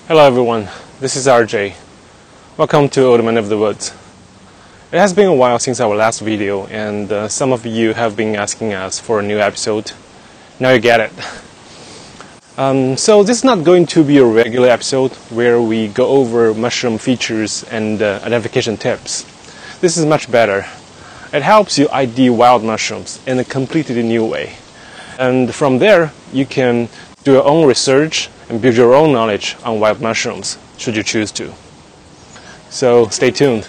Hello everyone, this is RJ. Welcome to Old Man of the Woods. It has been a while since our last video and some of you have been asking us for a new episode. Now you get it. So this is not going to be a regular episode where we go over mushroom features and identification tips. This is much better. It helps you ID wild mushrooms in a completely new way. And from there, you can do your own research and build your own knowledge on wild mushrooms, should you choose to. So stay tuned.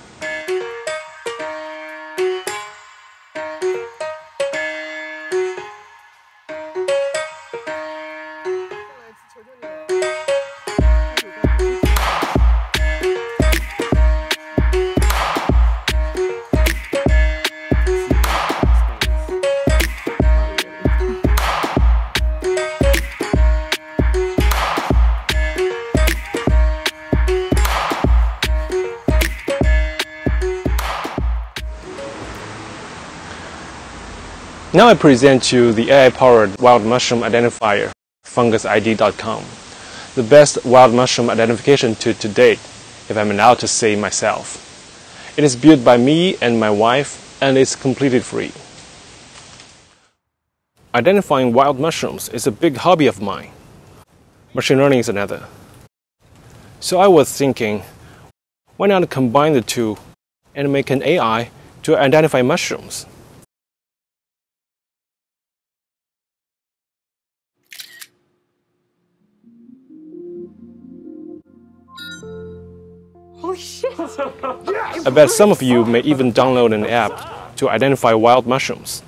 Now I present you the AI-powered wild mushroom identifier, fungusid.com, the best wild mushroom identification tool to date, if I'm allowed to say myself. It is built by me and my wife, and it's completely free. Identifying wild mushrooms is a big hobby of mine. Machine learning is another. So I was thinking, why not combine the two and make an AI to identify mushrooms? Holy shit! Yes! I bet some of you may even download an app to identify wild mushrooms.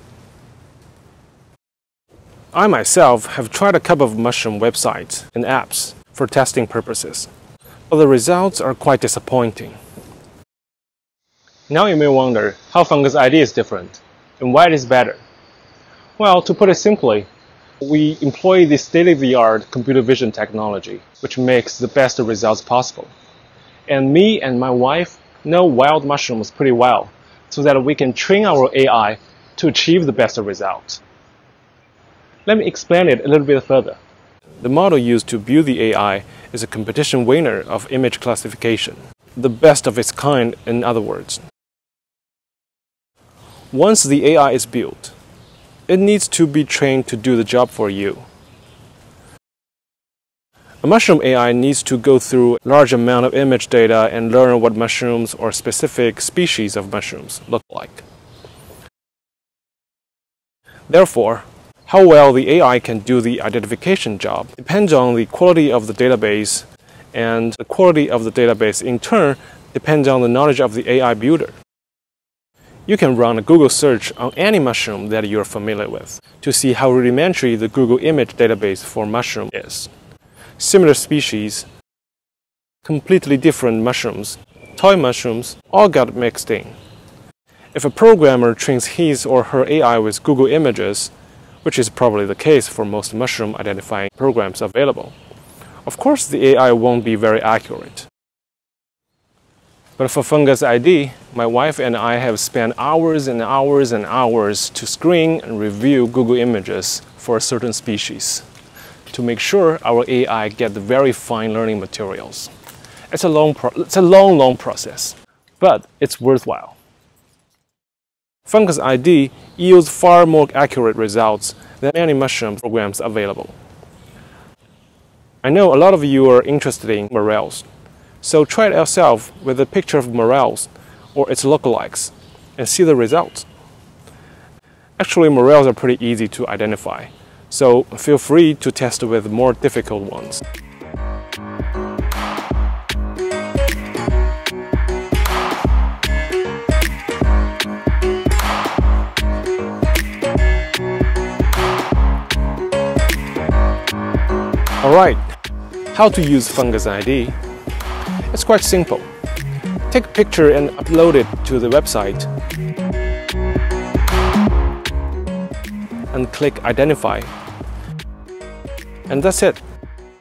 I myself have tried a couple of mushroom websites and apps for testing purposes, but the results are quite disappointing. Now you may wonder how FungusID is different and why it is better. Well, to put it simply, we employ this state-of-the-art computer vision technology, which makes the best results possible. And me and my wife know wild mushrooms pretty well, so that we can train our AI to achieve the best results. Let me explain it a little bit further. The model used to build the AI is a competition winner of image classification, the best of its kind, in other words. Once the AI is built, it needs to be trained to do the job for you. A mushroom AI needs to go through a large amount of image data and learn what mushrooms or specific species of mushrooms look like. Therefore, how well the AI can do the identification job depends on the quality of the database, and the quality of the database in turn depends on the knowledge of the AI builder. You can run a Google search on any mushroom that you're familiar with to see how rudimentary the Google image database for mushroom is. Similar species, completely different mushrooms, toy mushrooms, all got mixed in. If a programmer trains his or her AI with Google Images, which is probably the case for most mushroom identifying programs available, of course the AI won't be very accurate. But for FungusID, my wife and I have spent hours and hours and hours to screen and review Google Images for a certain species, to make sure our AI get the very fine learning materials. It's a long process, but it's worthwhile. FungusID yields far more accurate results than any mushroom programs available. I know a lot of you are interested in morels, so try it yourself with a picture of morels or its lookalikes and see the results. Actually, morels are pretty easy to identify, so feel free to test with more difficult ones. Alright, how to use FungusID? It's quite simple. Take a picture and upload it to the website and click Identify. And that's it.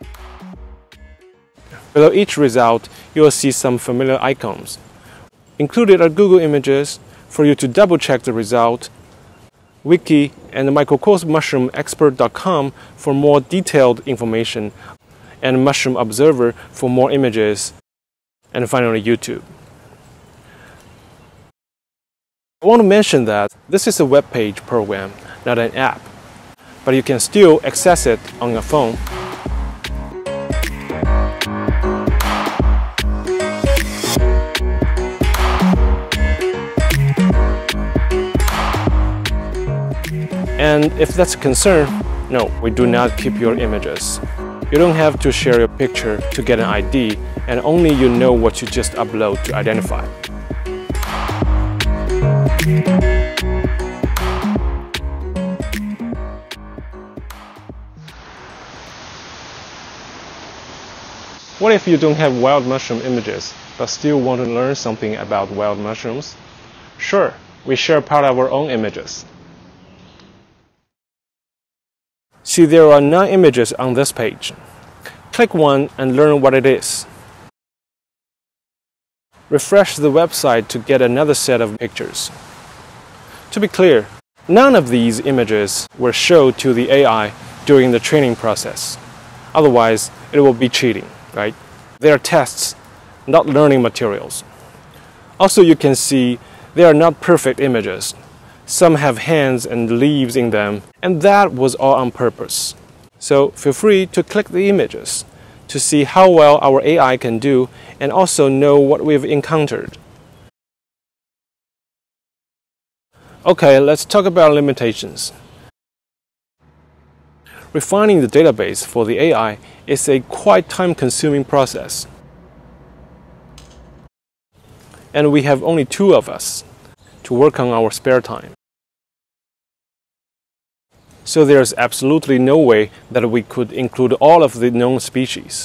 Below each result, you will see some familiar icons. Included are Google Images for you to double-check the result, Wiki, and microcosmmushroomexpert.com for more detailed information, and Mushroom Observer for more images, and finally YouTube. I want to mention that this is a web page program, not an app, but you can still access it on your phone. And if that's a concern, no, we do not keep your images. You don't have to share your picture to get an ID, and only you know what you just upload to identify. What if you don't have wild mushroom images, but still want to learn something about wild mushrooms? Sure, we share part of our own images. See, there are 9 images on this page. Click one and learn what it is. Refresh the website to get another set of pictures. To be clear, none of these images were shown to the AI during the training process. Otherwise, it will be cheating, right? They are tests, not learning materials. Also, you can see they are not perfect images. Some have hands and leaves in them, and that was all on purpose. So feel free to click the images to see how well our AI can do and also know what we've encountered. Okay, let's talk about limitations. Refining the database for the AI is a quite time-consuming process. And we have only 2 of us to work on our spare time. So there's absolutely no way that we could include all of the known species.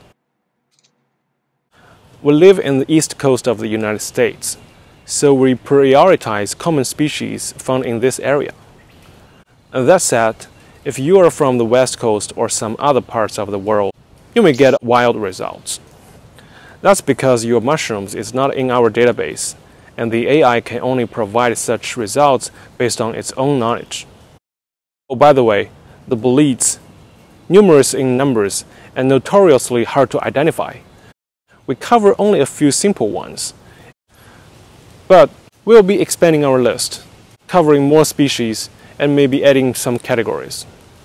We live in the east coast of the United States, so we prioritize common species found in this area. And that said, if you are from the west coast or some other parts of the world, you may get wild results. That's because your mushrooms is not in our database, and the AI can only provide such results based on its own knowledge. Oh, by the way, the boletes, numerous in numbers and notoriously hard to identify. We cover only a few simple ones, but we'll be expanding our list, covering more species and maybe adding some categories.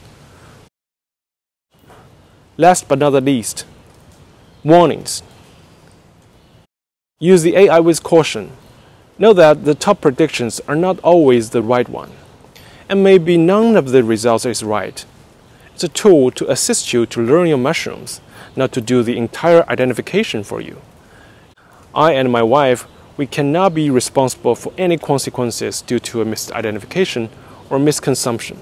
Last but not least, warnings. Use the AI with caution. Know that the top predictions are not always the right one, and maybe none of the results is right. It's a tool to assist you to learn your mushrooms, not to do the entire identification for you. I and my wife, we cannot be responsible for any consequences due to a misidentification or misconsumption.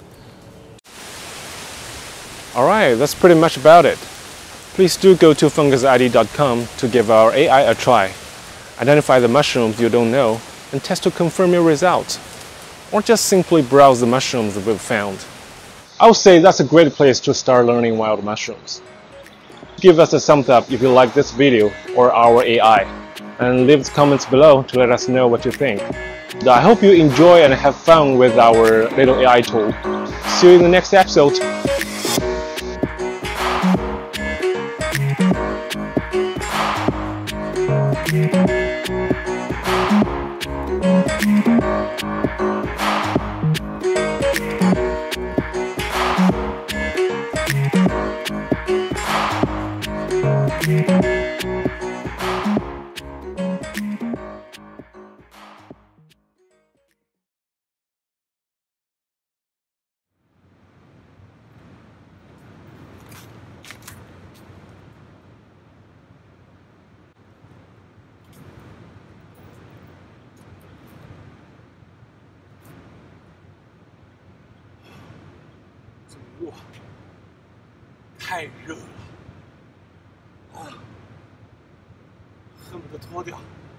Alright, that's pretty much about it. Please do go to fungusid.com to give our AI a try. Identify the mushrooms you don't know and test to confirm your results. Or just simply browse the mushrooms we've found. I would say that's a great place to start learning wild mushrooms. Give us a thumbs up if you like this video or our AI, and leave comments below to let us know what you think. I hope you enjoy and have fun with our little AI tool. See you in the next episode. 哇，太热了，啊，恨不得脱掉。